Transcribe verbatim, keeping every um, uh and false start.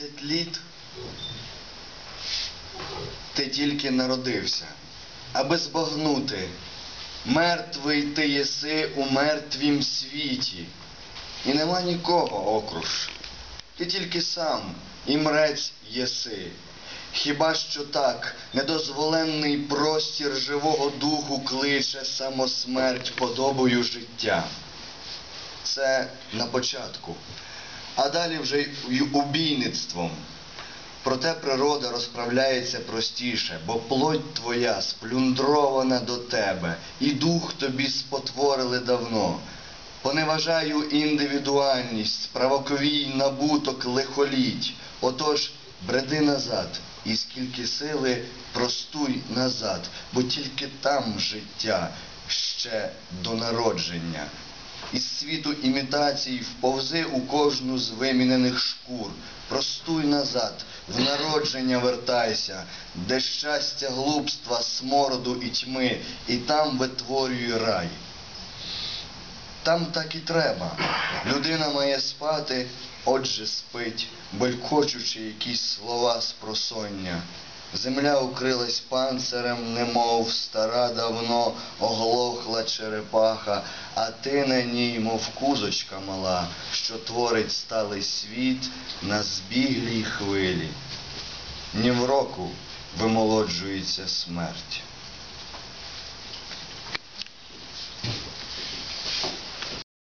Двадцять літ ти тільки народився, аби збагнути, мертвий ти єси у мертвім світі, і нема нікого окруж, ти тільки сам і мрець єси. Хіба що так недозволенний простір живого духу кличе самосмерть подобою життя. Це на початку, а далі вже й убійництвом. Проте природа розправляється простіше, бо плоть твоя сплюндрована до тебе, і дух тобі спотворили давно. Поневажаю індивідуальність, справоковій набуток лихоліть. Отож, бреди назад, і скільки сили простуй назад, бо тільки там життя ще до народження. Із світу імітацій вповзи у кожну з вимінених шкур. Простуй назад, в народження вертайся, де щастя глупства, смороду і тьми, і там витворюй рай. Там так і треба. Людина має спати, отже спить, белькочучи якісь слова спросоння. Земля укрилась панцирем, немов стара давно оглохла черепаха, а ти на ній, мов кузочка мала, що творить сталий світ на збіглій хвилі. Ні в року вимолоджується смерть.